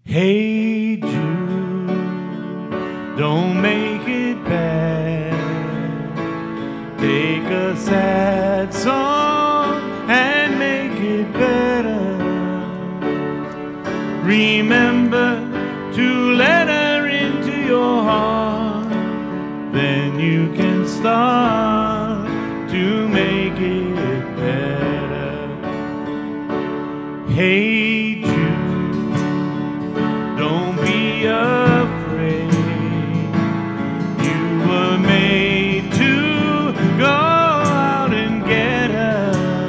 Hey Jude, don't make it bad. Take a sad song and make it better. Remember to let her into your heart, then you can start to make it better. Hey Jude, don't be afraid. You were made to go out and get her.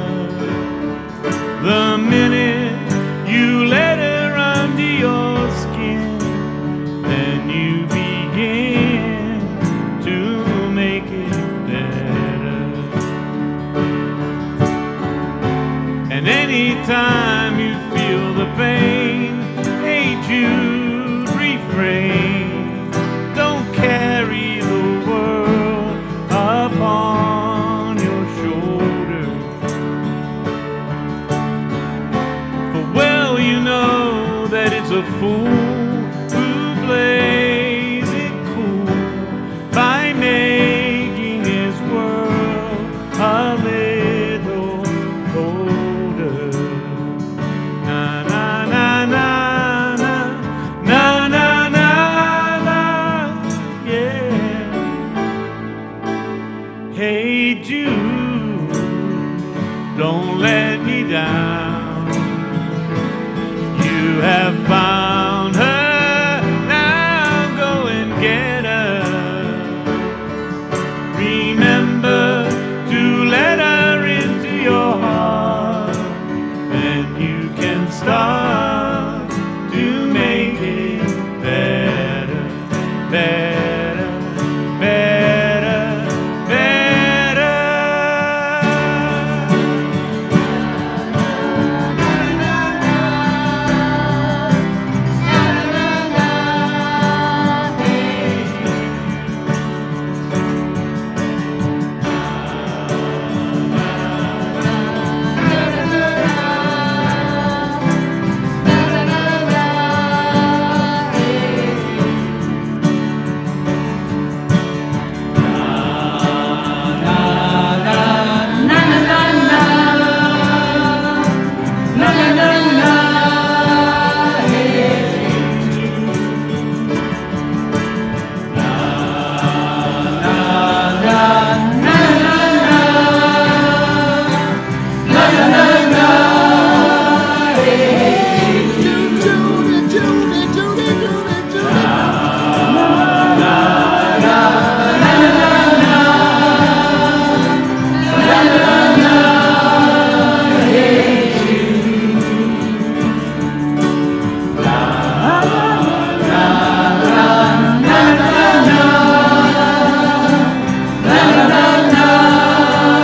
The minute you let her under your skin, then you begin to make it better. And anytime you feel the pain, hey Jude, refrain. Don't carry the world upon your shoulder. For well you know that it's a fool who plays it cool by making his world a little colder. Na na na na. Hey Jude, don't let me down. You have found her, now go and get her. Remember to let her into your heart, then you can start to make it better, better, better.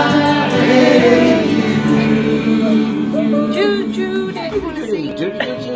Jude.